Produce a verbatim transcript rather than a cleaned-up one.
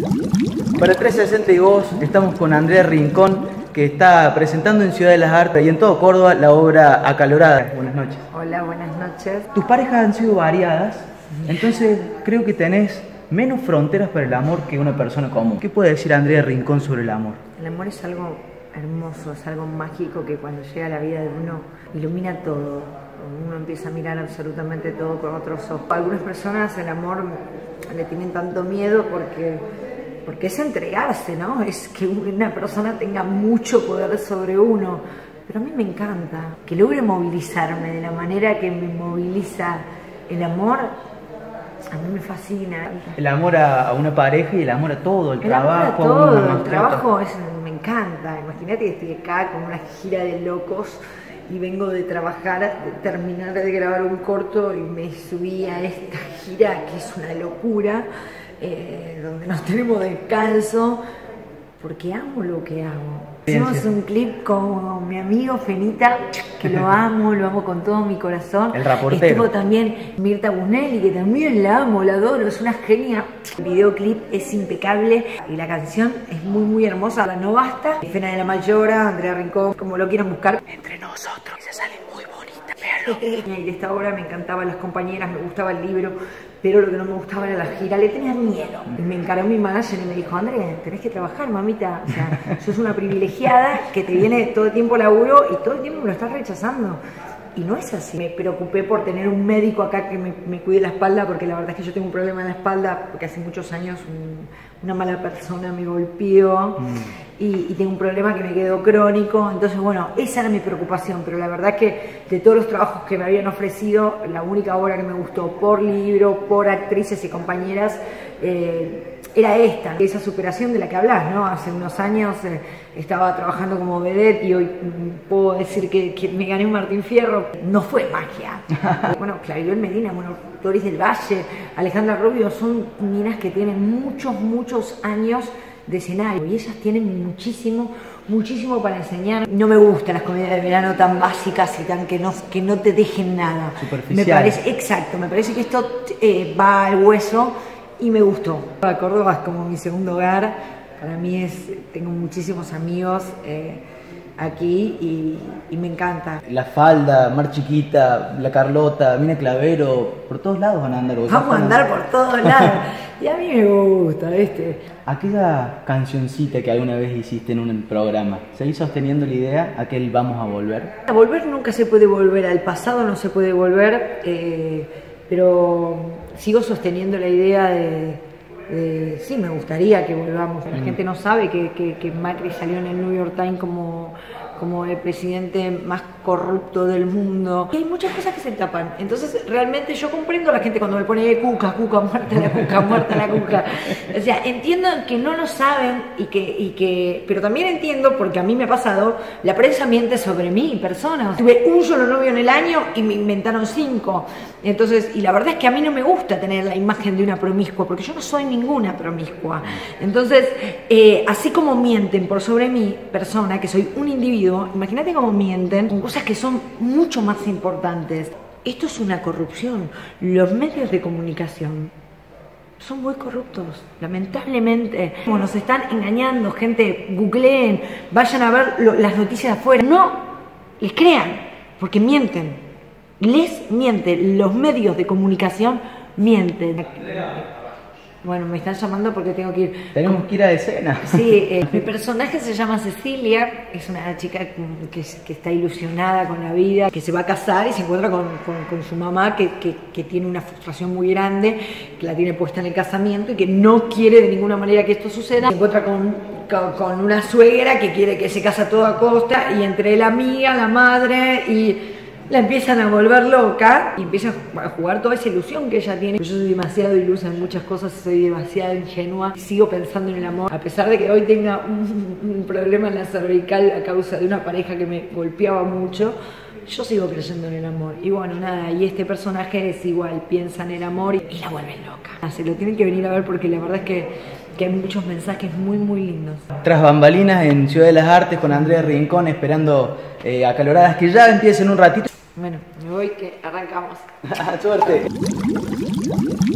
Para trescientos sesenta y Voz estamos con Andrea Rincón, que está presentando en Ciudad de las Artes y en todo Córdoba la obra Acalorada. Buenas noches. Hola, buenas noches. Tus parejas han sido variadas, entonces creo que tenés menos fronteras para el amor que una persona común. ¿Qué puede decir Andrea Rincón sobre el amor? El amor es algo hermoso, es algo mágico que cuando llega a la vida de uno ilumina todo. Uno empieza a mirar absolutamente todo con otros ojos. A algunas personas el amor le tienen tanto miedo porque, porque es entregarse, ¿no? Es que una persona tenga mucho poder sobre uno. Pero a mí me encanta que logre movilizarme de la manera que me moviliza el amor. A mí me fascina. El amor a, a una pareja y el amor a todo, el, el trabajo. Amor a todo, a el trabajo es, me encanta. Imagínate que estoy acá con una gira de locos y vengo de trabajar, de terminar de grabar un corto y me subí a esta gira que es una locura, eh, donde no tenemos descanso, porque amo lo que hago. Hicimos un clip con mi amigo Fenita, que lo amo, lo amo con todo mi corazón. El reportero. Estuvo también Mirta Busnelli, que también la amo, la adoro, es una genia. El videoclip es impecable y la canción es muy, muy hermosa. La No Basta, Fena de la Mayora, Andrea Rincón, como lo quieran buscar. Entre nosotros, ella sale muy bonita, véanlo. Y de esta obra me encantaban las compañeras, me gustaba el libro, pero lo que no me gustaba era la gira, le tenía miedo. Y me encaró mi manager y me dijo, Andrea, tenés que trabajar, mamita. O sea, sos una privilegiada que te viene todo el tiempo laburo y todo el tiempo me lo estás rechazando. Y no es así. Me preocupé por tener un médico acá que me, me cuide la espalda, porque la verdad es que yo tengo un problema en la espalda, porque hace muchos años un, una mala persona me golpeó mm. y, y tengo un problema que me quedó crónico. Entonces, bueno, esa era mi preocupación, pero la verdad es que de todos los trabajos que me habían ofrecido, la única obra que me gustó por libro, por actrices y compañeras, eh, era esta, esa superación de la que hablas, ¿no? Hace unos años eh, estaba trabajando como vedette y hoy mm, puedo decir que, que me gané un Martín Fierro. No fue magia. Bueno, Claribel Medina, bueno, Doris del Valle, Alejandra Rubio, son minas que tienen muchos, muchos años de escenario y ellas tienen muchísimo, muchísimo para enseñar. No me gustan las comedias de verano tan básicas y tan que no, que no te dejen nada. Superficial. Me parece, exacto, me parece que esto eh, va al hueso. Y me gustó. Córdoba es como mi segundo hogar. Para mí es, tengo muchísimos amigos eh, aquí y, y me encanta. La Falda, Mar Chiquita, La Carlota, Mina Clavero, por todos lados van a andar. Vamos a andar por todos lados. Y a mí me gusta, ¿viste? Aquella cancioncita que alguna vez hiciste en un programa, ¿seguís sosteniendo la idea? ¿Aquel vamos a volver? A volver nunca se puede volver, al pasado no se puede volver. Eh, pero sigo sosteniendo la idea de, de sí, me gustaría que volvamos. La mm. gente no sabe que, que, que Macri salió en el New York Times como, como el presidente más corrupto del mundo. Y hay muchas cosas que se tapan. Entonces, realmente yo comprendo a la gente cuando me pone cuca, cuca, muerta la cuca, muerta la cuca. O sea, entiendo que no lo saben y que, y que... Pero también entiendo, porque a mí me ha pasado, la prensa miente sobre mí, personas. Tuve un solo novio en el año y me inventaron cinco. Entonces, y la verdad es que a mí no me gusta tener la imagen de una promiscua, porque yo no soy ninguna promiscua. Entonces, eh, así como mienten por sobre mi persona, que soy un individuo, imagínate cómo mienten con cosas que son mucho más importantes. Esto es una corrupción. Los medios de comunicación son muy corruptos, lamentablemente. Como nos están engañando, gente, googleen, vayan a ver lo, las noticias de afuera. No les crean, porque mienten. Les mienten, los medios de comunicación mienten. Bueno, me están llamando porque tengo que ir. Tenemos que ir a escena. Sí, eh, mi personaje se llama Cecilia, es una chica que, que está ilusionada con la vida, que se va a casar y se encuentra con, con, con su mamá que, que, que tiene una frustración muy grande, que la tiene puesta en el casamiento y que no quiere de ninguna manera que esto suceda. Se encuentra con, con, con una suegra que quiere que se case a toda costa y entre la amiga, la madre y... la empiezan a volver loca y empieza a jugar toda esa ilusión que ella tiene. Yo soy demasiado ilusa en muchas cosas, soy demasiado ingenua. Sigo pensando en el amor, a pesar de que hoy tenga un, un problema en la cervical a causa de una pareja que me golpeaba mucho. Yo sigo creyendo en el amor. Y bueno, nada, y este personaje es igual, piensa en el amor y, y la vuelven loca. Se lo tienen que venir a ver porque la verdad es que, que hay muchos mensajes muy, muy lindos. Tras bambalinas en Ciudad de las Artes con Andrea Rincón, esperando eh, Acaloradas, que ya empiecen un ratito. Bueno, me voy que arrancamos. Suerte.